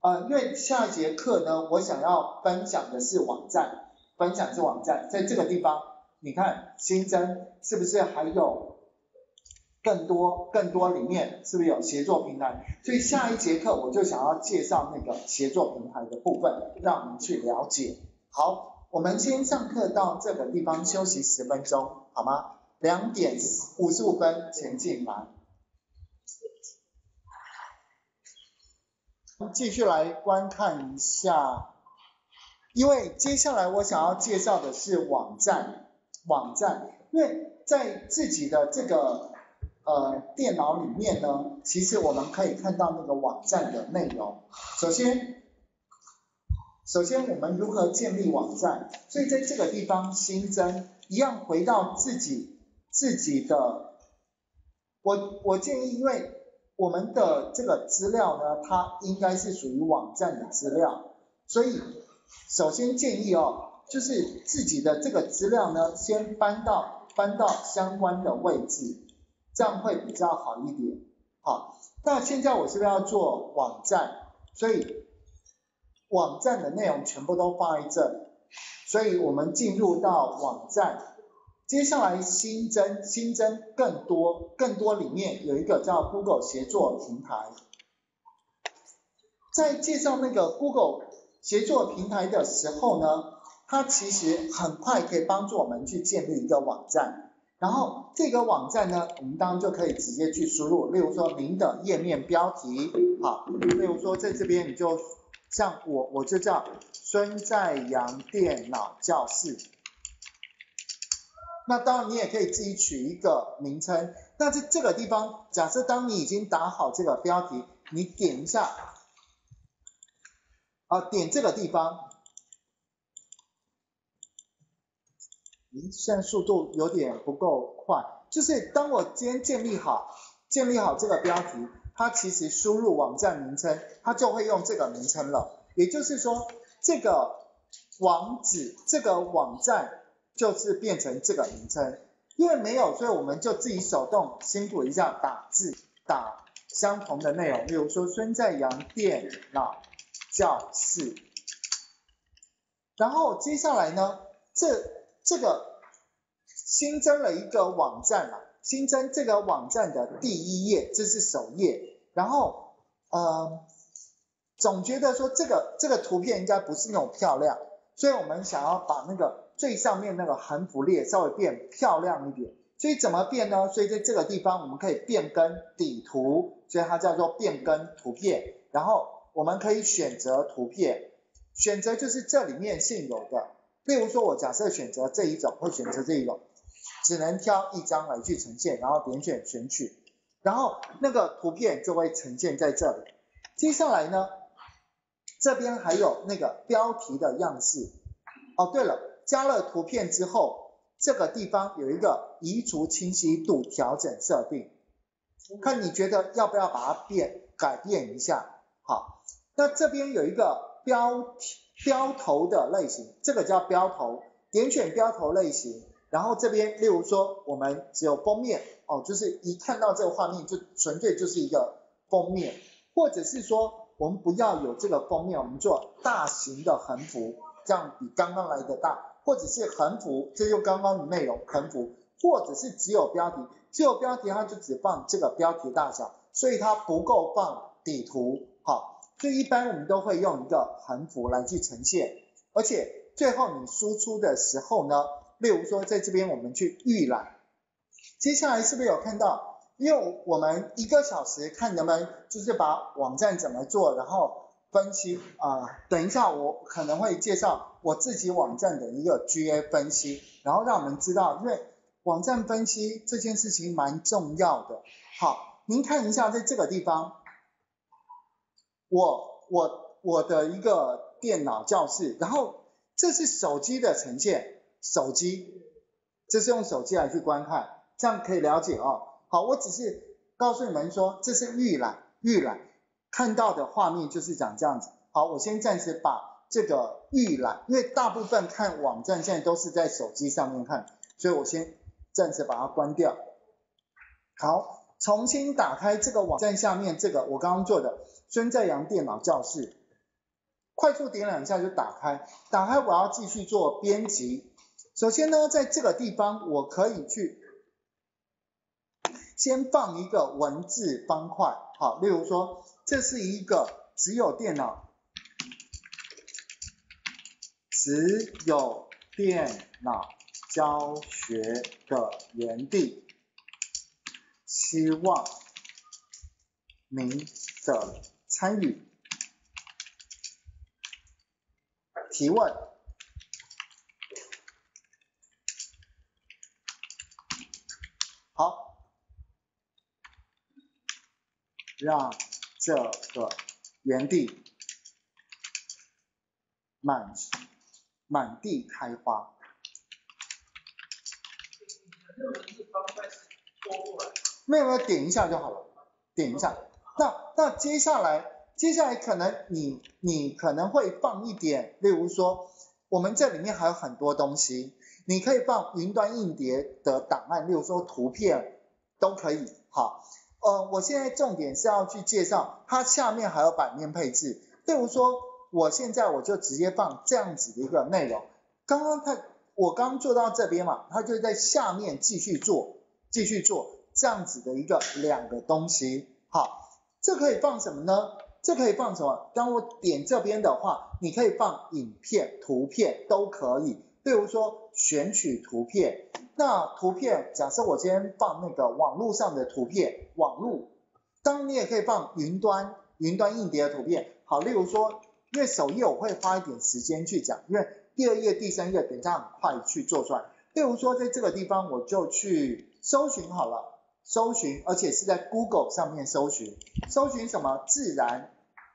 因为下一节课呢，我想要分享的是网站，在这个地方，你看新增是不是还有更多里面是不是有协作平台？所以下一节课我就想要介绍那个协作平台的部分，让我们去了解。好，我们先上课到这个地方休息10分钟，好吗？2点55分前进来。继续来观看一下，因为接下来我想要介绍的是网站，因为在自己的这个电脑里面呢，其实我们可以看到那个网站的内容。首先我们如何建立网站？所以在这个地方新增，一样回到自己的，我建议，因为我们的这个资料呢，它应该是属于网站的资料，所以首先建议就是自己的这个资料呢，先搬到相关的位置，这样会比较好一点。好，那现在我是不是要做网站？所以网站的内容全部都放在这里，所以我们进入到网站。接下来新增更多里面有一个叫 Google 协作平台。在介绍那个 Google 协作平台的时候呢，它其实很快可以帮助我们去建立一个网站。然后这个网站呢，我们当然就可以直接去输入，例如说您的页面标题，好，例如说在这边你就像我就叫孙在阳电脑教室。那当然你也可以自己取一个名称。那在这个地方，假设当你已经打好这个标题，你点一下，点这个地方。现在速度有点不够快，就是当我今天建立好这个标题，它其实输入网站名称，它就会用这个名称了。也就是说，这个网址这个网站就是变成这个名称，因为没有，所以我们就自己手动辛苦一下打字，打相同的内容，比如说孙在阳电脑教室。然后接下来呢，这个新增了一个网站嘛，新增这个网站的第1页，这是首页。然后总觉得说这个图片应该不是那种漂亮，所以我们想要把那个最上面那个横幅列稍微变漂亮一点。所以怎么变呢？所以在这个地方我们可以变更底图，所以它叫做变更图片。然后我们可以选择图片，选择就是这里面现有的。例如说我假设选择这一种，会选择这一种，只能挑一张来去呈现，然后点选选取，然后那个图片就会呈现在这里。接下来呢，这边还有那个标题的样式。对了，加了图片之后，这个地方有一个移除清晰度调整设定，看你觉得要不要把它改变一下。好，那这边有一个标头的类型，这个叫标头，点选标头类型，然后这边例如说我们只有封面，就是一看到这个画面就纯粹就是一个封面，或者是说我们不要有这个封面，我们做大型的横幅，这样比刚刚来的大，或者是横幅，这就刚刚的内容横幅，或者是只有标题它就只放这个标题大小，所以它不够放底图。好，所以一般我们都会用一个横幅来去呈现，而且最后你输出的时候呢，例如说在这边我们去预览，接下来是不是有看到，因为我们1个小时看能不能就是把网站怎么做，然后分析等一下我可能会介绍我自己网站的一个 GA 分析，然后让我们知道，因为网站分析这件事情蛮重要的。好，您看一下在这个地方，我的一个电脑教室，然后这是手机的呈现，这是用手机来去观看，这样可以了解好，我只是告诉你们说这是预览，看到的画面就是长这样子。好，我先暂时把这个预览，因为大部分看网站现在都是在手机上面看，所以我先暂时把它关掉。好，重新打开这个网站下面这个我刚刚做的孙在阳电脑教室， 快速点2下就打开，打开我要继续做编辑。首先呢，在这个地方我可以去先放一个文字方块，好，例如说这是一个只有电脑教学的园地，希望您的参与。提问。好，让这个园地满地开花。没有，点一下就好了，点一下。那接下来可能你可能会放一点，例如说我们这里面还有很多东西，你可以放云端硬碟的档案，例如说图片都可以。好，我现在重点是要去介绍它下面还有版面配置，例如说我现在我就直接放这样子的一个内容。我刚做到这边嘛，它就在下面继续做这样子的一个2个东西。好，这可以放什么呢？这可以放什么？当我点这边的话，你可以放影片、图片都可以。例如说选取图片，那图片假设我今天放那个网络上的图片，当然你也可以放云端硬碟的图片。好，例如说因为首页我会花一点时间去讲，因为第2页、第3页等一下很快去做出来。例如说在这个地方我就去搜寻好了。搜寻，而且是在 Google 上面搜寻什么？自然，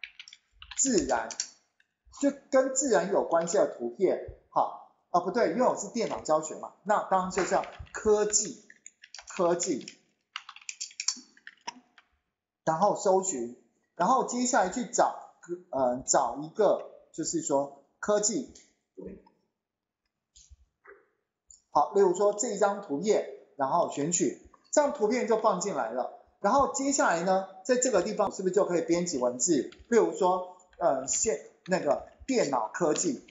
就跟自然有关系的图片。好，不对，因为我是电脑教学嘛，那当然就叫科技，然后搜寻，然后接下来去找一个就是说科技。好，例如说这一张图片，然后选取。这样图片就放进来了，然后接下来呢，在这个地方是不是就可以编辑文字？比如说，那个电脑科技。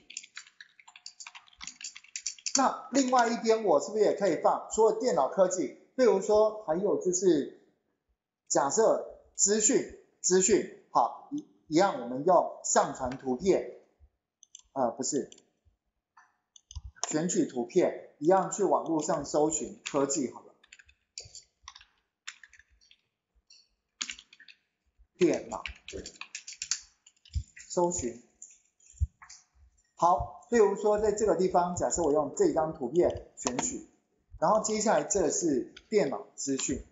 那另外一边我是不是也可以放除了电脑科技，例如说还有就是假设资讯，好，一样我们用上传图片，不是，选取图片，一样去网络上搜寻科技好了。电脑搜寻。好，例如说在这个地方，假设我用这张图片选取，然后接下来这是电脑资讯。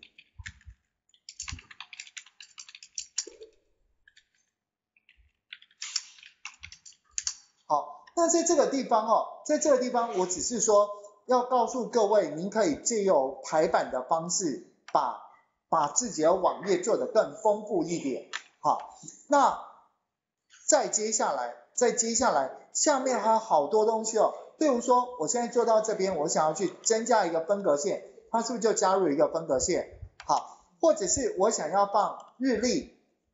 好，那在这个地方我只是说要告诉各位，您可以借由排版的方式把自己的网页做得更丰富一点。好，那再接下来下面还有好多东西哦。例如说我现在做到这边，我想要去增加一个分隔线，它是不是就加入一个分隔线？好，或者是我想要放日历，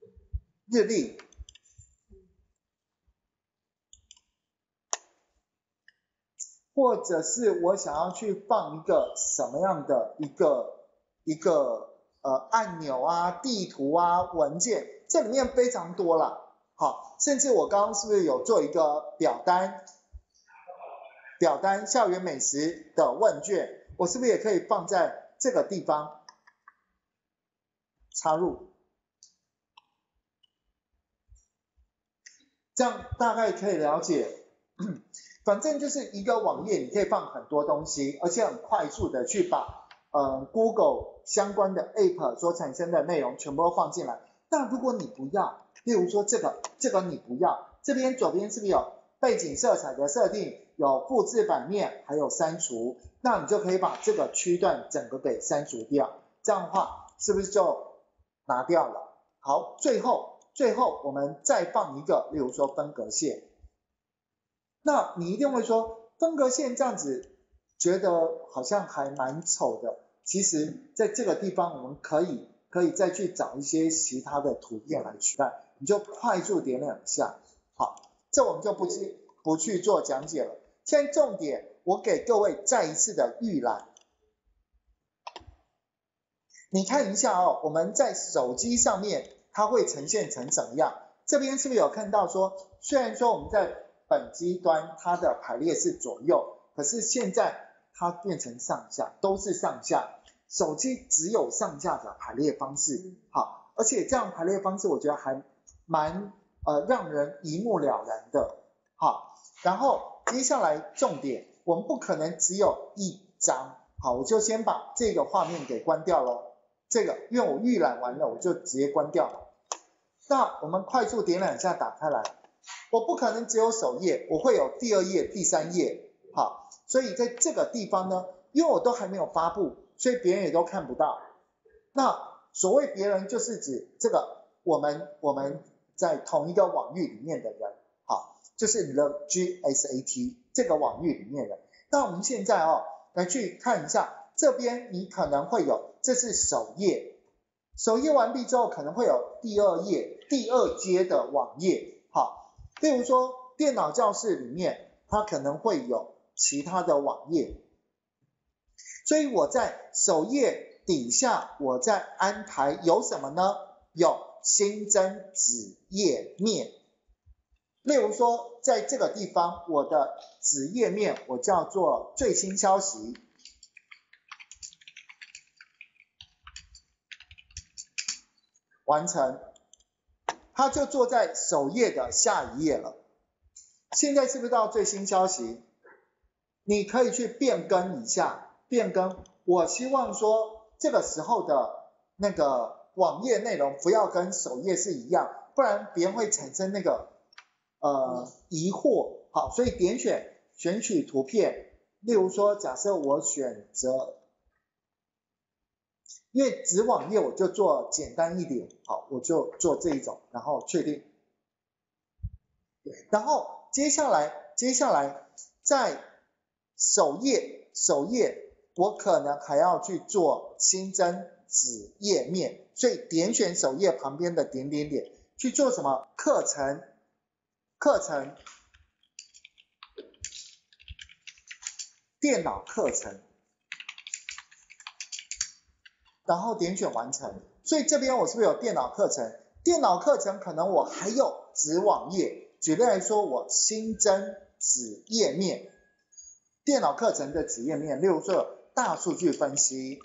或者是我想要去放一个什么样的一个按钮啊、地图啊、文件，这里面非常多啦。好，甚至我刚刚是不是有做一个表单校园美食的问卷，我是不是也可以放在这个地方插入？这样大概可以了解。反正就是一个网页，你可以放很多东西，而且很快速的去把Google 相关的 App 所产生的内容全部都放进来。那如果你不要，例如说这个你不要，这边左边是不是有背景色彩的设定，有复制版面，还有删除，那你就可以把这个区段整个给删除掉，这样的话是不是就拿掉了？好，最后我们再放一个，例如说分隔线。那你一定会说分隔线这样子觉得好像还蛮丑的，其实在这个地方我们可以再去找一些其他的图片来取代，你就快速点2下。好， 这我们就不去做讲解了。现在重点我给各位再一次的预览。你看一下哦，我们在手机上面它会呈现成怎么样？这边是不是有看到说，虽然说我们在本机端它的排列是左右，可是现在它变成上下，都是上下。手机只有上下的排列方式，好，而且这样排列方式我觉得还蛮让人一目了然的，好。然后接下来重点，我们不可能只有一张，好，我就先把这个画面给关掉咯。这个因为我预览完了，我就直接关掉了。那我们快速点两下打开来，我不可能只有首页，我会有第二页、第三页，好，所以在这个地方呢，因为我都还没有发布，所以别人也都看不到。那所谓别人就是指这个我们在同一个网域里面的人，好，就是 the GSAT 这个网域里面的。那我们现在来去看一下，这边你可能会有，这是首页，首页完毕之后可能会有第二页、第二阶的网页，好，例如说电脑教室里面它可能会有其他的网页，所以我在首页底下我在安排有什么呢？有新增子页面，例如说在这个地方我的子页面我叫做最新消息，完成，它就坐在首页的下一页了。现在是不是到最新消息？你可以去变更一下，变更，我希望说这个时候的那个网页内容不要跟首页是一样，不然别人会产生那个疑惑。好，所以点选取图片，例如说假设我选择，因为子网页我就做简单一点，好，我就做这一种，然后确定。然后接下来在首页我可能还要去做新增子页面，所以点选首页旁边的点点点去做什么？课程电脑课程，然后点选完成。所以这边我是不是有电脑课程？电脑课程可能我还有子网页，举例来说我新增子页面，电脑课程的子页面，例如说有大数据分析，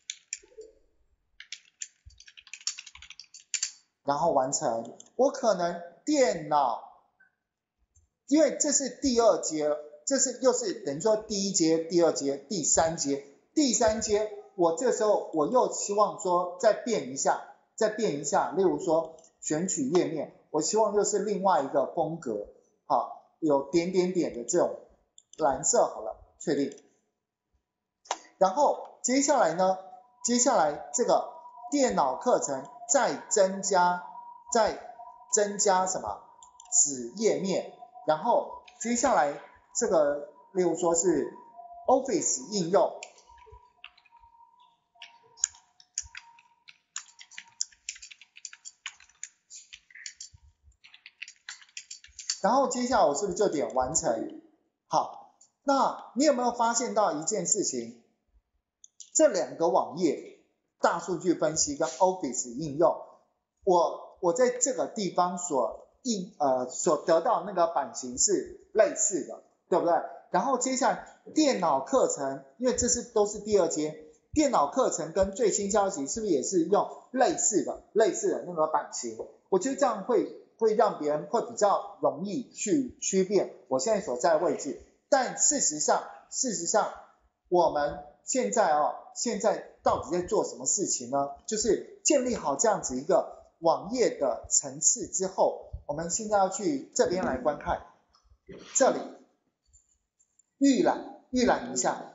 然后完成。我可能电脑，因为这是第二阶，这是又是等于说第一阶、第二阶、第三阶，我这个时候我又希望说再变一下，例如说选取页面，我希望又是另外一个风格，好，有点点点的这种蓝色好了，确定。然后接下来这个电脑课程再增加什么子页面，然后接下来这个例如说是 Office 应用，然后接下来我是不是就点完成？好，那你有没有发现到一件事情？这两个网页，大数据分析跟 Office 应用，我在这个地方所得到那个版型是类似的，对不对？然后接下来电脑课程，因为都是第二阶，电脑课程跟最新消息是不是也是用类似的那个版型？我觉得这样会让别人会比较容易去区辨我现在所在的位置。但事实上我们现在到底在做什么事情呢？就是建立好这样子一个网页的层次之后，我们现在要去这边来观看，这里预览一下，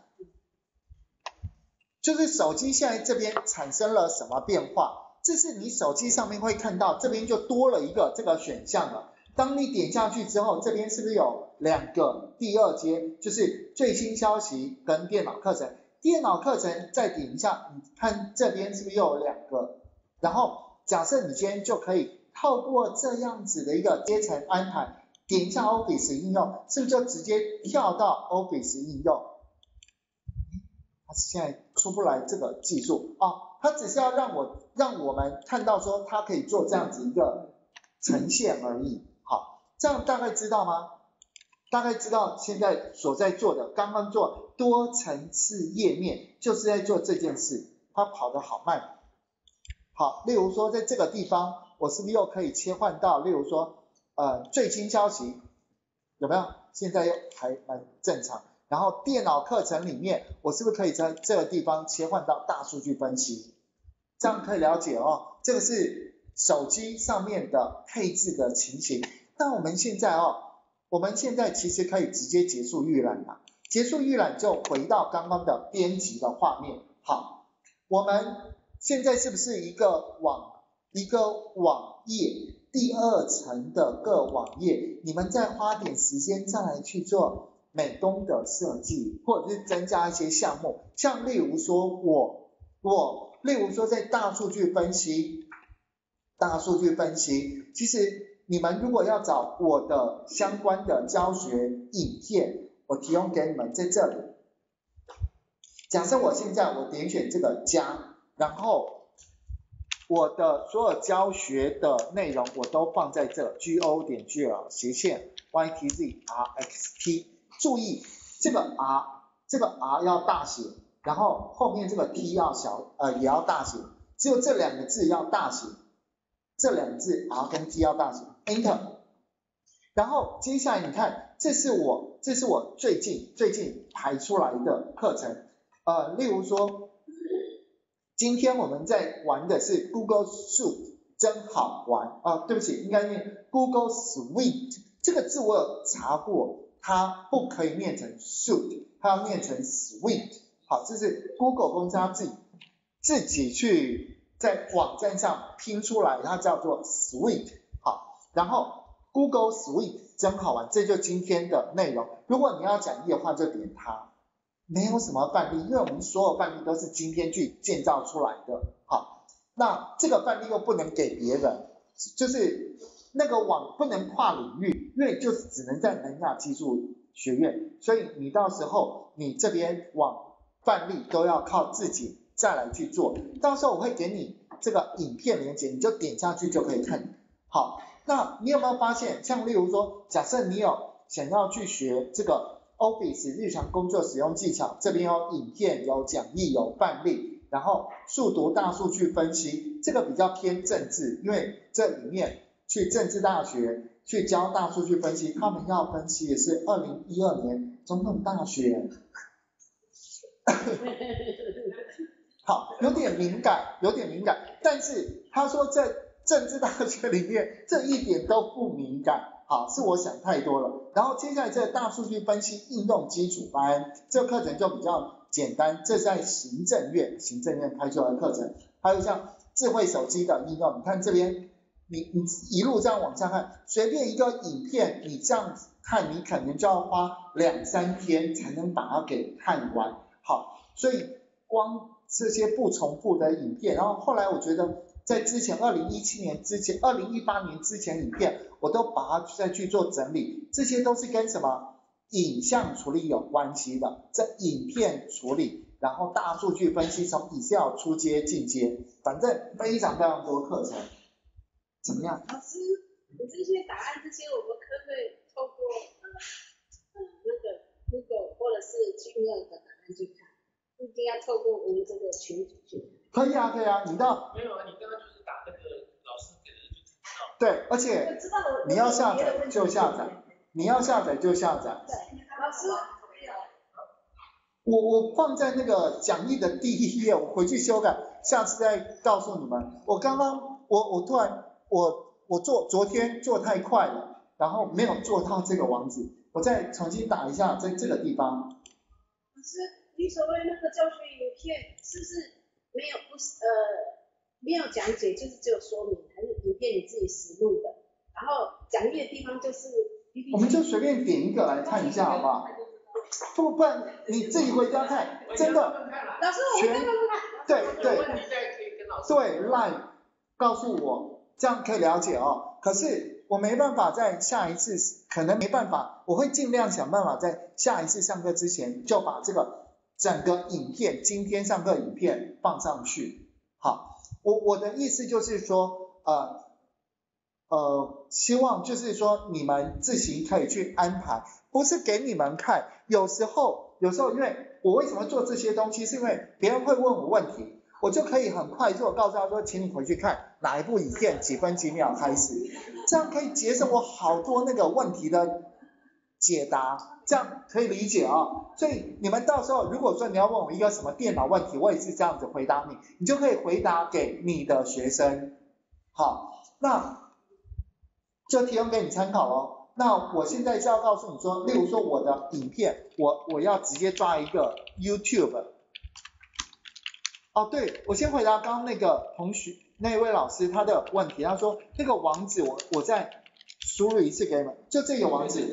就是手机现在这边产生了什么变化？这是你手机上面会看到，这边就多了一个这个选项了。当你点下去之后，这边是不是有两个第二阶，就是最新消息跟电脑课程？电脑课程再点一下，你看这边是不是又有两个？然后假设你今天就可以透过这样子的一个阶层安排， 点一下 Office 应用，是不是就直接跳到 Office 应用？它现在出不来这个技术它只是要让我们看到说它可以做这样子一个呈现而已。好，这样大概知道吗？大概知道现在所在做的，刚刚做多层次页面就是在做这件事，它跑得好慢。好，例如说在这个地方，我是不是又可以切换到，例如说最新消息，有没有？现在又还蛮正常。然后电脑课程里面，我是不是可以在这个地方切换到大数据分析？这样可以了解这个是手机上面的配置的情形。那我们现在其实可以直接结束预览了，结束预览就回到刚刚的编辑的画面。好，我们现在是不是一个网页，第二层的各网页，你们再花点时间再来去做美工的设计，或者是增加一些项目，像例如说例如说在大数据分析，其实你们如果要找我的相关的教学影片，我提供给你们在这里。假设我现在我点选这个加，然后我的所有教学的内容我都放在这 go.gl/ytzrxt， 注意这个 R 要大写，然后后面这个 T 要也要大写，只有这两个字要大写，这两个字 R 跟 T 要大写 Enter。 然后接下来你看，这是我最近排出来的课程，例如说今天我们在玩的是 Google Suite， 真好玩对不起，应该念 Google Suite， 这个字我有查过，它不可以念成 Suite， 它要念成 Suite。 好，这是 Google 公司它自己去在网站上拼出来，它叫做 Suite。 好，然后 Google Suite 真好玩，这就今天的内容。如果你要讲义的话就点它，没有什么范例，因为我们所有范例都是今天去建造出来的。好，那这个范例又不能给别人，就是那个网不能跨领域，因为就只能在南亚技术学院，所以你到时候你这边网范例都要靠自己再来去做。到时候我会给你这个影片连结，你就点下去就可以看。好，那你有没有发现，像例如说，假设你有想要去学这个 Office 日常工作使用技巧，这边有影片、有讲义、有范例，然后速读大数据分析，这个比较偏政治，因为这里面去政治大学去教大数据分析，他们要分析的是2012年总统大选。好，有点敏感，但是他说在政治大学里面这一点都不敏感。好，是我想太多了。然后接下来这个大数据分析应用基础班，这个课程就比较简单，这是在行政院开出来的课程。还有像智慧手机的应用，你看这边你一路这样往下看，随便一个影片你这样看，你可能就要花2-3天才能把它给看完。好，所以光这些不重复的影片，然后后来我觉得在之前2018年之前影片，我都把它再去做整理，这些都是跟什么影像处理有关系的，这影片处理，然后大数据分析，从 Excel 出阶进阶，反正非常多课程。怎么样？ 老师，你这些答案我们可不可以透过那个 Google 或者是 Gmail 的答案去看？一定要透过我们这个群组去看。 可以啊，你到没有啊，你刚刚就是打那个老师给的就知道。 对，而且你要下载就下载，对， 老师， 我放在那个讲义的第1页，我回去修改，下次再告诉你们。我刚刚我突然昨天做太快了，然后没有做到这个网址，我再重新打一下，在这个地方。 老师，你所谓那个教学影片是不是没有讲解，就是只有说明，还是影片你自己实录的？然后讲义的地方就是我们就随便点一个来看一下好不好？不然你自己回家看，真的。 老师，我刚刚看。 对 ，LINE 告诉我这样可以了解哦。可是我没办法在下一次，可能没办法，我会尽量想办法在下一次上课之前就把这个整个影片，今天上课影片放上去。好，我的意思就是说，希望就是说你们自行可以去安排，不是给你们看。有时候因为我为什么做这些东西，是因为别人会问我问题，我就可以很快速告诉他说，请你回去看哪一部影片几分几秒开始，这样可以节省我好多那个问题的解答，这样可以理解啊。所以你们到时候如果说你要问我一个什么电脑问题，我也是这样子回答你，你就可以回答给你的学生。好，那就提供给你参考咯。那我现在是要告诉你说，例如说我的影片，我要直接抓一个 YouTube。哦，对，我先回答刚刚那个同学那位老师他的问题，他说那个网址我再输入一次给你们，就这个网址。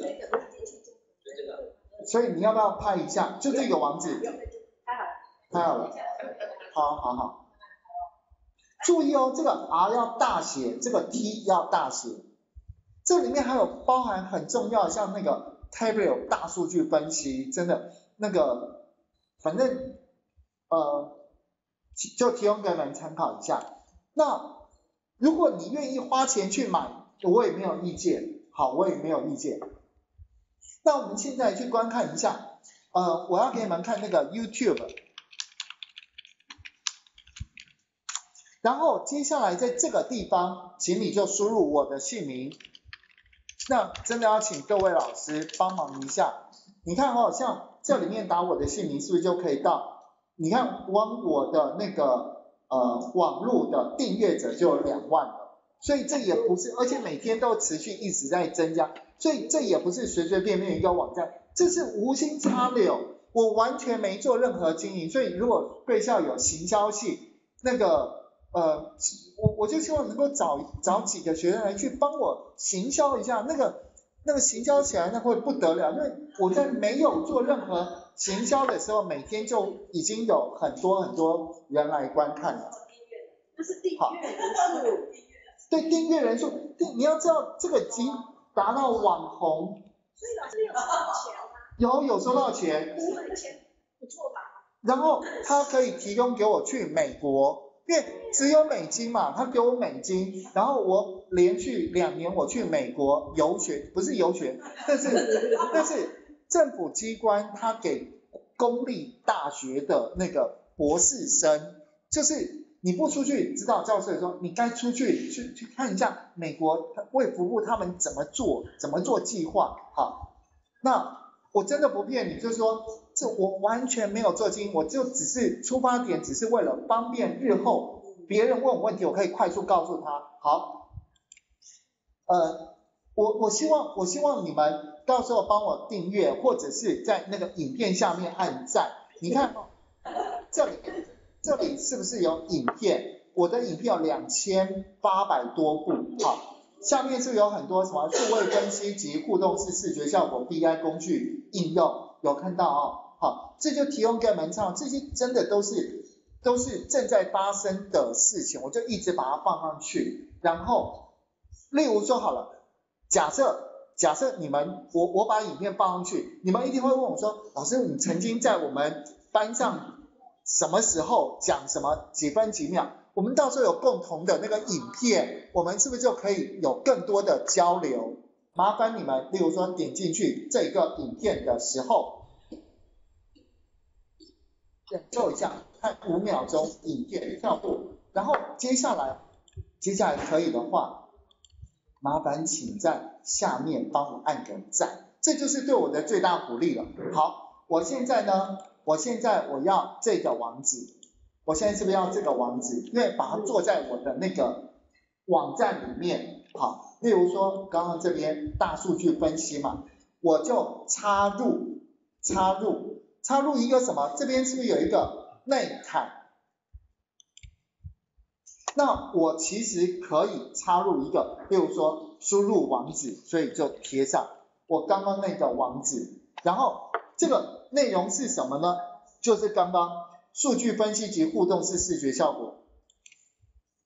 所以你要不要拍一下？就这个网址。拍好了。好。注意哦，这个 R 要大写，这个 T 要大写。这里面还有包含很重要的，像那个 Tableau 大数据分析，真的那个，反正就提供给你们参考一下。那如果你愿意花钱去买，我也没有意见。好，我也没有意见。那我们现在去观看一下，我要给你们看那个 YouTube。然后接下来在这个地方，请你就输入我的姓名。那真的要请各位老师帮忙一下。你看哦，像这里面打我的姓名，是不是就可以到？你看我的那个网络的订阅者就有2万了，所以这也不是，而且每天都持续一直在增加，所以这也不是随随便便一个网站，这是无心插柳，我完全没做任何经营。所以如果贵校有行销系，那个我就希望能够找几个学生来去帮我行销一下，那个行销起来那会不得了，因为我在没有做任何行销的时候，每天就已经有很多人来观看了。 那是订阅人数。 对，订阅人数，你要知道这个已经达到网红。 所以老师有收到钱吗？ 有收到钱。 这个钱不错吧？ 然后他可以提供给我去美国。因为只有美金嘛，他给我美金，然后我连续2年我去美国游学，不是游学，但是政府机关他给公立大学的那个博士生，就是你不出去指导教授的时候，你该出去去看一下美国卫福部他们怎么做计划。好，那我真的不骗你，就是说这我完全没有做经营，我就只是出发点只是为了方便日后别人问我问题，我可以快速告诉他。好，我希望你们到时候帮我订阅，或者是在那个影片下面按赞。你看这里是不是有影片？我的影片有2800多部。好，下面是有很多什么数位分析及互动式视觉效果 BI 工具应用，有看到哦。好，这就提供给你们参考，这些真的都是正在发生的事情，我就一直把它放上去。然后例如说好了，假设你们我把影片放上去，你们一定会问我说，老师你曾经在我们班上什么时候讲什么几分几秒，我们到时候有共同的那个影片，我们是不是就可以有更多的交流？麻烦你们例如说点进去这个影片的时候，忍受一下，看5秒钟影片跳过，然后接下来可以的话，麻烦请在下面帮我按个赞，这就是对我的最大鼓励了。好，我现在我要这个网址，我现在是不是要这个网址？因为把它做在我的那个网站里面。好，例如说刚刚这边大数据分析嘛，我就插入一个什么？这边是不是有一个内涵？那我其实可以插入一个，例如说输入网址，所以就贴上我刚刚那个网址。然后这个内容是什么呢？就是刚刚数据分析及互动式视觉效果的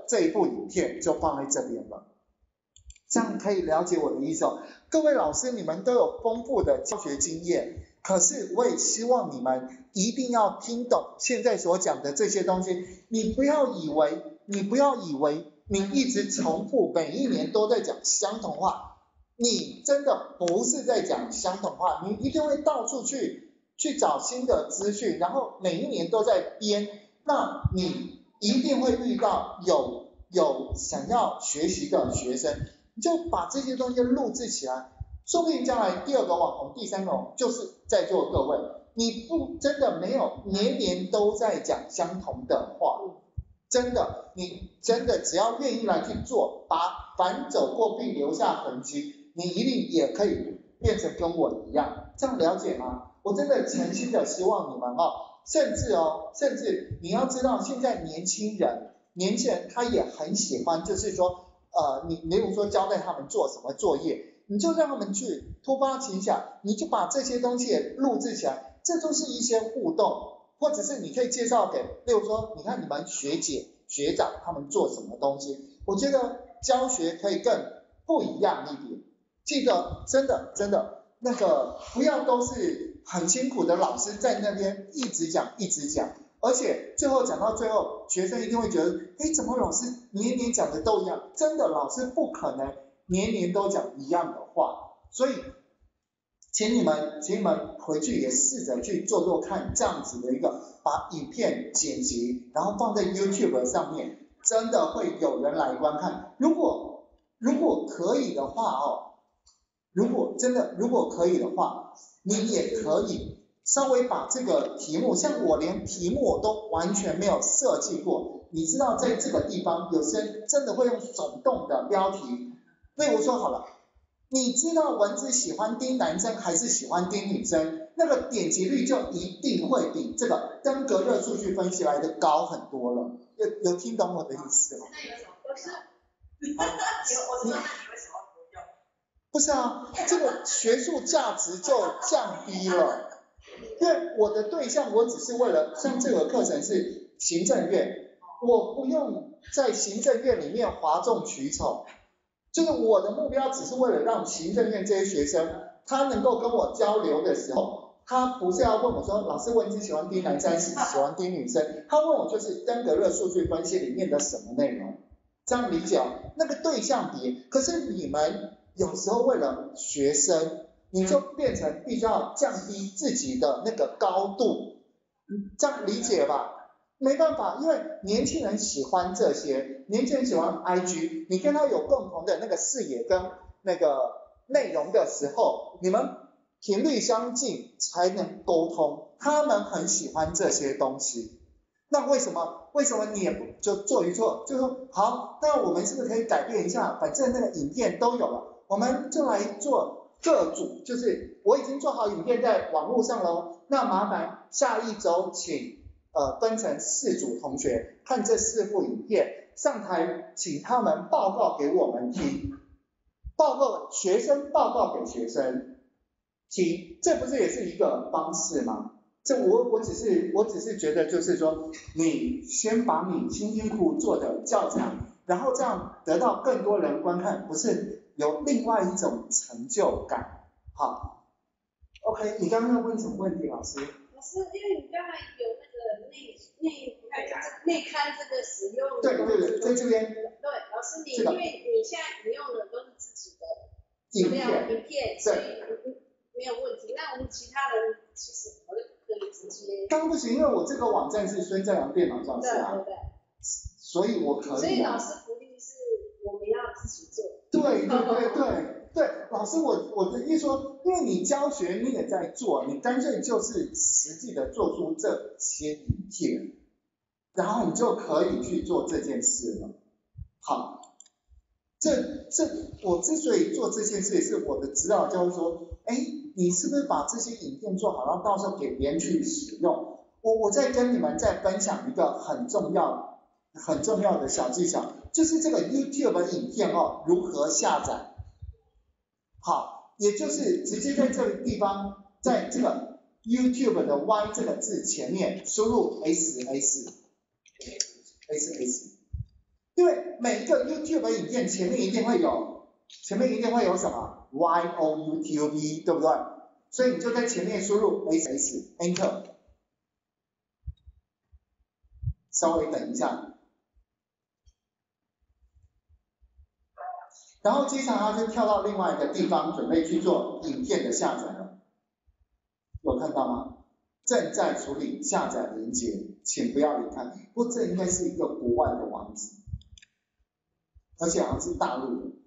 这一部影片就放在这边了。这样可以了解我的意思哦。各位老师，你们都有丰富的教学经验，可是我也希望你们一定要听懂现在所讲的这些东西。你不要以为你一直重复，每一年都在讲相同话，你真的不是在讲相同话，你一定会到处去找新的资讯，然后每一年都在编，那你一定会遇到有想要学习的学生，你就把这些东西录制起来，说不定将来第二个网红、第三个网红就是在座各位，你不真的没有年年都在讲相同的话，真的，你真的只要愿意来去做，把凡走过必留下痕迹，你一定也可以变成跟我一样，这样了解吗？我真的诚心的希望你们甚至你要知道，现在年轻人他也很喜欢，就是说你例如说交代他们做什么作业，你就让他们去突发奇想，你就把这些东西也录制起来，这都是一些互动，或者是你可以介绍给，例如说你看你们学姐学长他们做什么东西，我觉得教学可以更不一样一点。记得真的那个不要都是很辛苦的老师在那边一直讲，而且最后讲到最后，学生一定会觉得，怎么老师年年讲的都一样？真的，老师不可能年年都讲一样的话，所以请你们回去也试着去做看这样子的一个，把影片剪辑，然后放在 YouTube 上面，真的会有人来观看。如果可以的话如果可以的话，你也可以稍微把这个题目，像我连题目我都完全没有设计过，你知道在这个地方有些人真的会用手动的标题，例如说好了，你知道蚊子喜欢叮男生还是喜欢叮女生，那个点击率就一定会比这个登革热数据分析来的高很多了。有听懂我的意思吗？ 那有什么不是？ 我知道，那你为什么不用？ 不是啊，这个学术价值就降低了。因为我的对象，我只是为了，像这个课程是行政院，我不用在行政院里面哗众取宠，就是我的目标只是为了让行政院这些学生，他能够跟我交流的时候，他不是要问我说，老师蚊子喜欢叮男生还是喜欢叮女生，他问我就是登革热数据分析里面的什么内容，这样理解那个对象别，可是你们有时候为了学生，你就变成必须要降低自己的那个高度，这样理解吧？没办法，因为年轻人喜欢这些，年轻人喜欢 IG， 你跟他有共同的那个视野跟那个内容的时候，你们频率相近才能沟通，他们很喜欢这些东西。那为什么你也不就做一做，就说好，那我们是不是可以改变一下？反正那个影片都有了，我们就来做各组，就是我已经做好影片在网络上了，那麻烦下一周请分成4组同学看这4部影片，上台请他们报告给我们听，学生报告给学生听，这不是也是一个方式吗？这我只是觉得就是说，你先把你辛辛苦苦做的较强，然后这样得到更多人观看，不是有另外一种成就感。好 ，OK， 你刚刚问什么问题，老师？ 老师，因为你刚才有那个内刊这个使用， 对，在这边。 对，老师因为你现在你用的都是自己的影片，所以没有问题。那我们其他人其实可以直接。 当然不行，因为我这个网站是孙正阳电脑教室啊， 对， 所以我可以。 所以老师鼓励是我们要自己做。 对，老师我的意思说，因为你教学你也在做，你干脆就是实际的做出这些影片，然后你就可以去做这件事了。好，我之所以做这件事，也是我的指导教授说，你是不是把这些影片做好，然后到时候给别人去使用？我再跟你们再分享一个很重要的小技巧，就是这个 YouTube 影片如何下载。好，也就是直接在这个地方，在这个 YouTube 的 Y 这个字前面输入 SS， 对，每一个 YouTube 影片前面一定会有什么 YOUTUBE， 对不对？所以你就在前面输入 SS Enter， 稍微等一下，然后接下来它就跳到另外一个地方，准备去做影片的下载了，有看到吗？正在处理下载连结，请不要离开。不过这应该是一个国外的网址，而且好像是大陆的。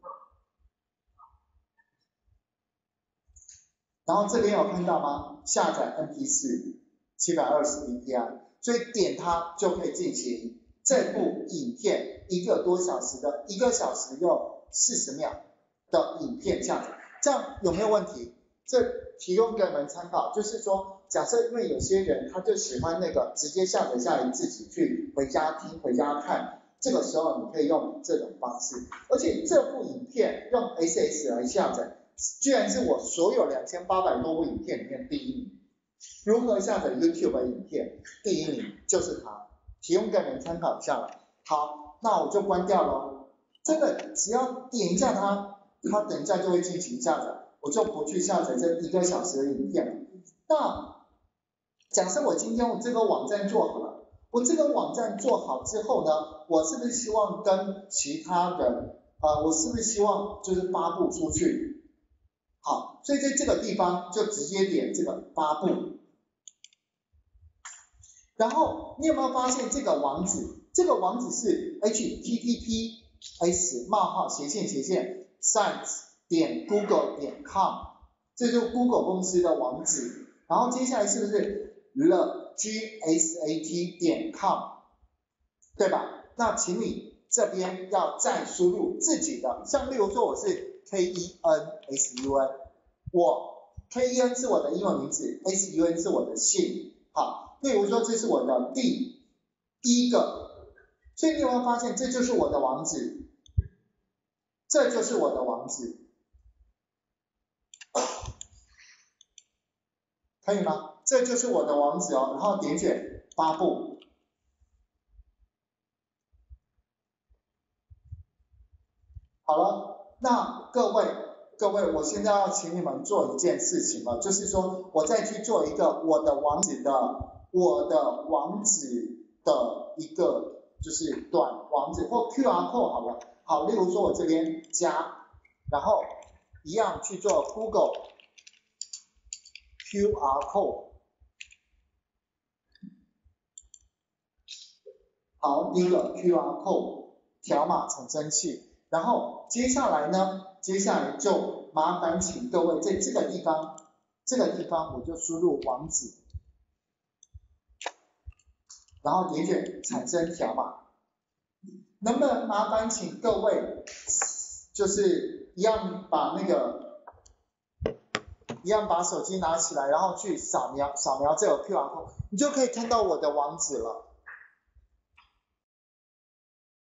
然后这边有看到吗？下载 MP4 720 dpi， 所以点它就可以进行这部影片1个多小时的1个小时又40秒的影片下载，这样有没有问题？这提供给你们参考，就是说，假设因为有些人他就喜欢那个直接下载下来自己去回家听、回家看，这个时候你可以用这种方式，而且这部影片用 SS 来下载，居然是我所有2800多部影片里面第一名。如何下载 YouTube 影片？第一名就是它，提供给你们参考一下了。好，那我就关掉了。这个只要点一下它等一下就会进行下载，我就不去下载这1个小时的影片了。那假设我今天我这个网站做好了，我这个网站做好之后呢，我是不是希望跟其他人我是不是希望就是发布出去？好，所以在这个地方就直接点这个发布。然后你有没有发现这个网址？这个网址是 https://sites.google.com， 这就是 Google 公司的网址。然后接下来是不是 thegsat.com， 对吧？那请你这边要再输入自己的，像例如说我是 KENSUN， 我 KEN 是我的英文名字 ，SUN 是我的姓，好，例如说这是我的第一个，所以你有没有发现这就是我的网址，这就是我的网址，可以吗？这就是我的网址哦，然后点选发布。好了，那各位，我现在要请你们做一件事情了，就是说我再去做一个我的网址的一个就是短网址或 QR code 好了，好，例如说我这边加，然后一样去做 Google QR code。好，第一个 QR code 条码产生器。然后接下来就麻烦请各位在这个地方我就输入网址，然后点选产生条码。能不能麻烦请各位就是一样把手机拿起来，然后去扫描这个 QR code， 你就可以看到我的网址了。